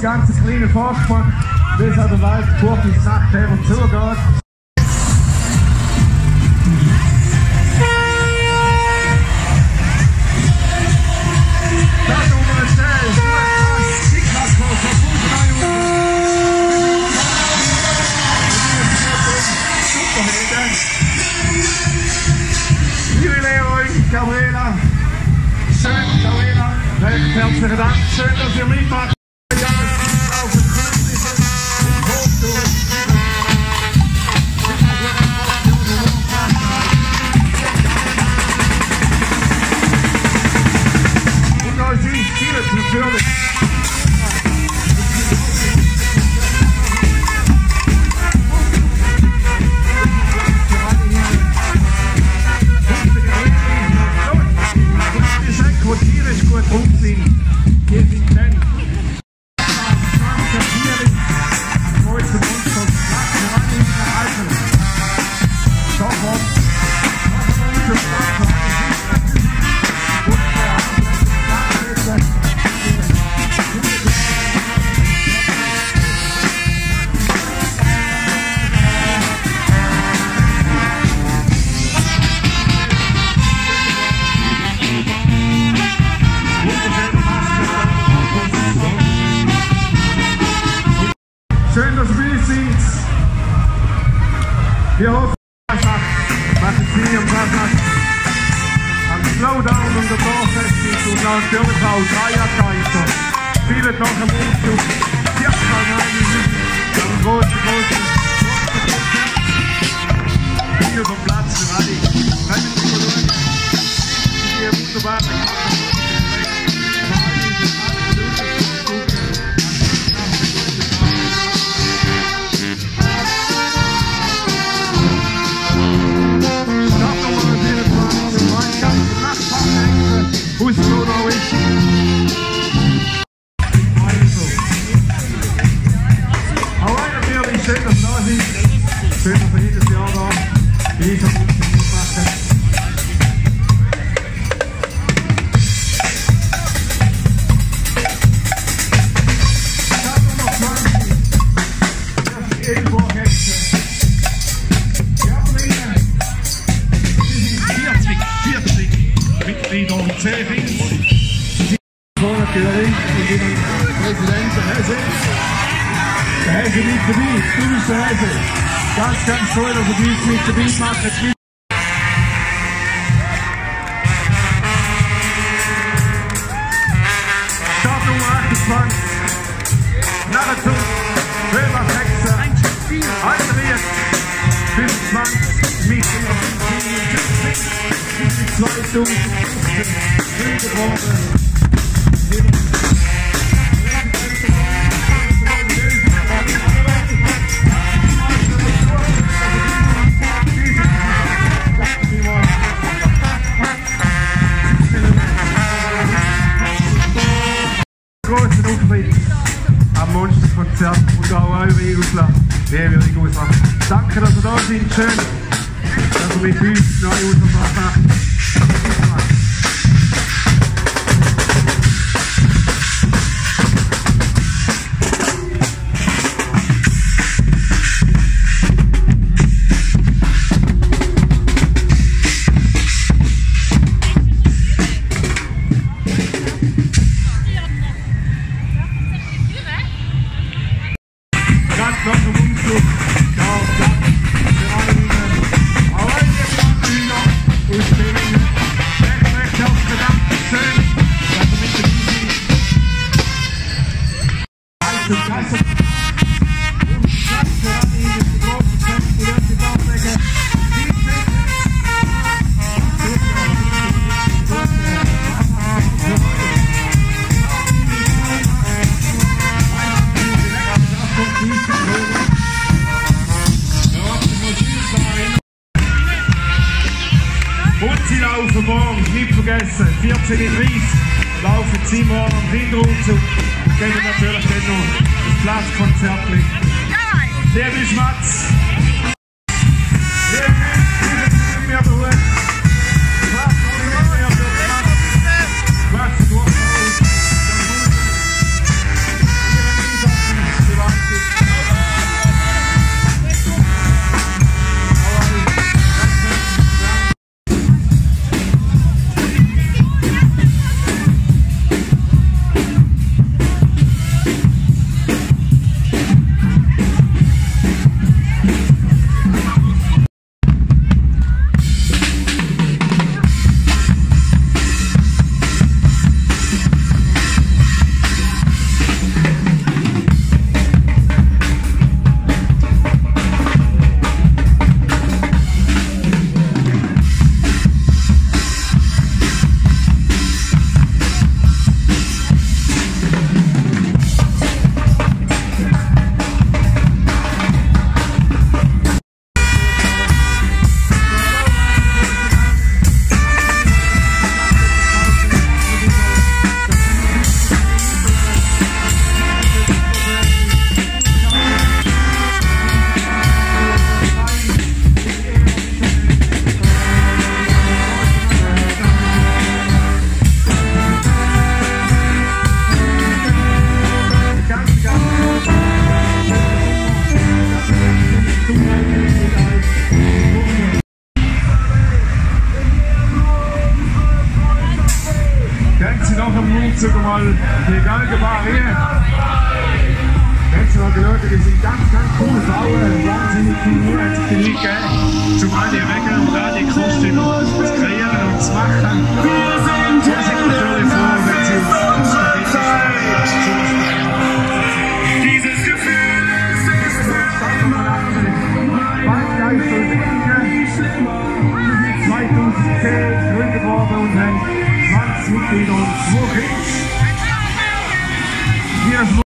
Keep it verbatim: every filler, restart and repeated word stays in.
ganz kleine Volksmann, wie es an der Welt kurz ins Nacht her und zugeht. Liebe Leroy, Gabriela, schön, Gabriela, recht herzlichen Dank, schön, dass ihr mitmacht. Und euch spielt natürlich. Gut drauf sind, hier sind dann natürlich heute uns von Platten erhalten. Sofort unsere Sprache schön, dass ihr bei uns seid. Wir hoffen, machen Sie am Fasnacht am Slowdown und der Dorffest und natürlich auch Dreierkaiser. Spielen noch am Umzug. Ja, nein, am großen, großen Hier vom Platz für alle. Können Sie mal schauen. Die wunderbare Karte. Fußball ist. Also. Aber natürlich schön, dass ihr da seid. Schön, dass ihr jedes Jahr da bei dieser Musik mitmachen. Ich habe noch zwanzig. Das ist Ellenbohrhexe. Mitglieder und zehn Rings. So natürlich, und Ihnen Präsident der Hesse. Der Hesse mit dabei, du bist der Hesse. Ganz, ganz toll, dass er dies mit dabei macht. Startnummer achtundzwanzig. Nahezu, Höber Hexe, Alteriert, fünfundzwanzig, Mitglieder fünfzehn, zweitausendfünfzehn, geworden. Großen Auftritt am Monsterkonzert und auch eure Igusla. Wer will Igusla? Danke, dass ihr da seid. Schön, dass ihr mit uns neu Ausfahrt macht. Ganz noch zum Umzug. Ja, Platz für alle Ihnen. Aber jetzt wieder und spielen. Recht, recht herzlichen Dank. Schön, dass ihr mit dabei seid. Also, Kassel. Und Platz für alle Ihnen. Die großen Kämpfe, die werden die Baustrecke. Und sie laufen morgen, nicht vergessen, vierzehn Uhr dreißig laufen sie morgen am Rinderumzug und geben natürlich dann noch das Platzkonzert mit. Der ist Matz. Der ist mir berührt. Platz, Platz, Umzug mal die Galgenbar hier. Jetzt noch geschaut, die sind ganz, ganz coole Frauen, wahnsinnig viel Mühe hat sich die Leute gegeben, um all die Regeln und all die Kostüme zu kreieren und zu machen. Wir sind natürlich froh, wenn sie uns dieses Gefühl ist es zweitausendzehn gegründet worden und haben zwanzig Mitglieder und zwei Kinder.